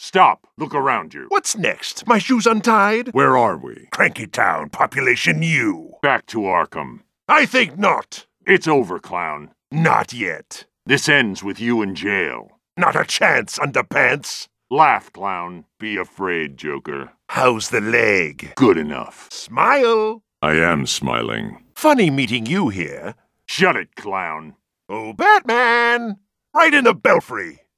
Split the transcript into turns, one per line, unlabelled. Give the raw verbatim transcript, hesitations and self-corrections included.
Stop! Look around you.
What's next? My shoes untied?
Where are we?
Cranky Town, population U.
Back to Arkham.
I think not.
It's over, Clown.
Not yet.
This ends with you in jail.
Not a chance, Underpants.
Laugh, Clown. Be afraid, Joker.
How's the leg?
Good enough.
Smile.
I am smiling.
Funny meeting you here.
Shut it, Clown.
Oh, Batman! Right in the belfry.